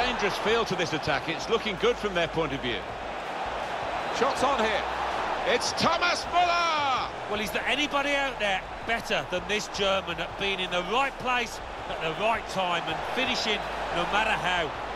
dangerous feel to this attack. It's looking good from their point of view. Shots on here. It's Thomas Müller! Well, is there anybody out there better than this German at being in the right place at the right time and finishing no matter how?